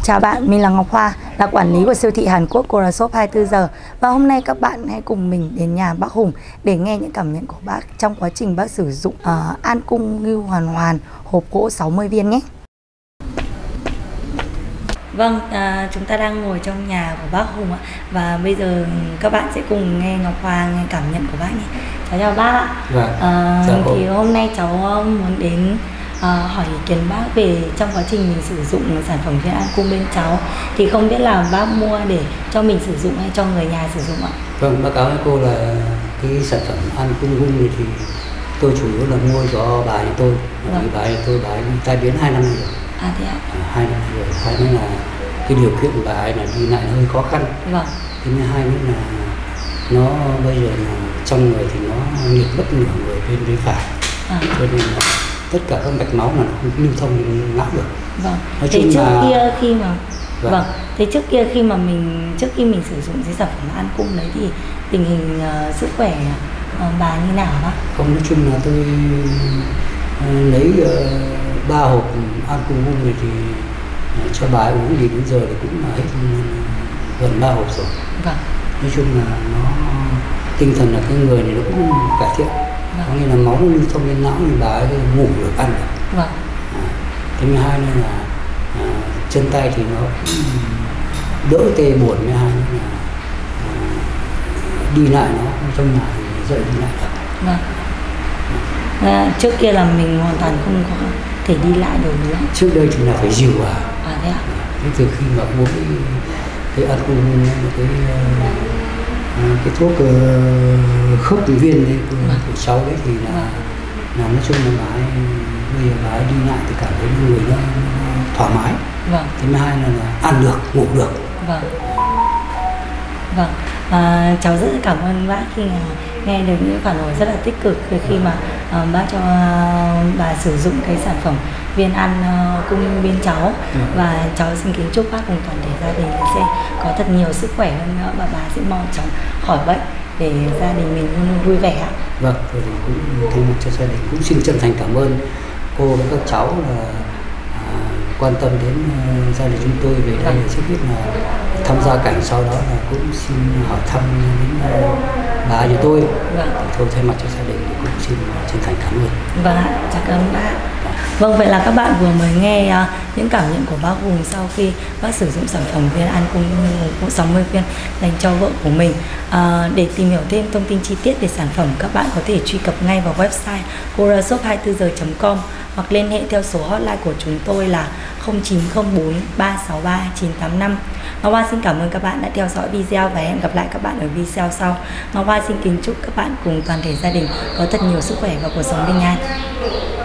Chào bạn, mình là Ngọc Hoa, là quản lý của siêu thị Hàn Quốc Corashop 24 giờ. Và hôm nay các bạn hãy cùng mình đến nhà bác Hùng để nghe những cảm nhận của bác trong quá trình bác sử dụng An Cung Ngưu Hoàn Hoàn hộp gỗ 60 viên nhé. Vâng, chúng ta đang ngồi trong nhà của bác Hùng ạ. Và bây giờ các bạn sẽ cùng nghe Ngọc Hoa nghe cảm nhận của bác nhé. Chào bác ạ. Thì hôm nay cháu muốn đến hỏi ý kiến bác về trong quá trình mình sử dụng sản phẩm viên An Cung bên cháu, thì không biết là bác mua để cho mình sử dụng hay cho người nhà sử dụng ạ? Vâng, báo cáo với cô là cái sản phẩm An Cung này thì tôi chủ yếu là mua cho bà nhà tôi. Vì bà nhà tôi bà ấy bị tai biến 2 năm rồi. Thế ạ? 2 năm rồi. Hai nữa là cái điều kiện của bà ấy là đi lại hơi khó khăn. Vâng. Thứ hai nữa là nó bây giờ là trong người thì nó liệt mất nửa người bên phải. Cho nên là tất cả các mạch máu là nó không lưu thông não được. Vâng. Thế trước kia khi mà trước khi mình sử dụng cái sản phẩm An Cung đấy thì tình hình sức khỏe bà như nào bác? Không, nói chung là tôi lấy 3 hộp An Cung này thì cho bà ấy uống thì đến giờ thì cũng là hết gần 3 hộp rồi. Vâng. Nói chung là nó tinh thần là cái người này nó cũng cải thiện. Có nghĩa là máu nó lưu thông lên não thì bà ấy ngủ được, ăn được. Vâng. Thứ hai nữa là chân tay thì nó cũng đỡ tê buồn. Thứ hai nữa là đi lại nó trong nhà thì dậy đi lại được. Vâng. Trước kia là mình hoàn toàn không có thể đi lại được nữa. Trước đây thì là phải dìu vào. Thế ạ? Từ khi mà uống cái An Cung, cái thuốc khớp viên đấy của cháu đấy thì là nói chung là bà ấy bây giờ bà ấy đi lại thì cảm thấy người nó thoải mái. Vâng. Thứ hai là ăn được, ngủ được. Vâng. Vâng. Cháu rất cảm ơn bác khi nghe được những phản hồi rất là tích cực khi mà bác cho bà sử dụng cái sản phẩm viên An Cung bên cháu. Và cháu xin kính chúc bác cùng toàn thể gia đình sẽ có thật nhiều sức khỏe hơn nữa và bà sẽ mau chóng khỏi bệnh để gia đình mình luôn luôn vui vẻ ạ. Vâng, thì cũng thay mặt cho gia đình cũng xin chân thành cảm ơn cô và các cháu là quan tâm đến gia đình chúng tôi về đây. Trước hết là tham gia cảnh, sau đó là cũng xin hỏi thăm đến bà nhà tôi. Thôi thay mặt cho gia đình thì cũng xin chân thành cảm ơn. Vâng ạ, chào cảm ơn bác. Vâng, vậy là các bạn vừa mới nghe những cảm nhận của bác Hùng sau khi bác sử dụng sản phẩm viên An Cung 60 viên dành cho vợ của mình. Để tìm hiểu thêm thông tin chi tiết về sản phẩm, các bạn có thể truy cập ngay vào website corashop24giờ.com hoặc liên hệ theo số hotline của chúng tôi là 0904 363 985. Ngọc Hoa xin cảm ơn các bạn đã theo dõi video và hẹn gặp lại các bạn ở video sau. Ngọc Hoa xin kính chúc các bạn cùng toàn thể gia đình có thật nhiều sức khỏe và cuộc sống bình an.